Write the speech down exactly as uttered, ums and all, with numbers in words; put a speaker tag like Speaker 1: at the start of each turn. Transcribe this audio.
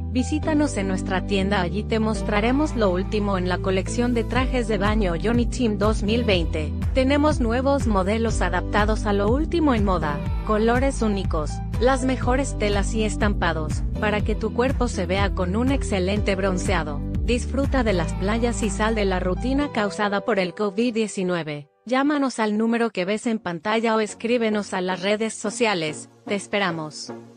Speaker 1: Visítanos en nuestra tienda, allí te mostraremos lo último en la colección de trajes de baño Johnny Team dos mil veinte. Tenemos nuevos modelos adaptados a lo último en moda, colores únicos, las mejores telas y estampados, para que tu cuerpo se vea con un excelente bronceado. Disfruta de las playas y sal de la rutina causada por el COVID diecinueve. Llámanos al número que ves en pantalla o escríbenos a las redes sociales. Te esperamos.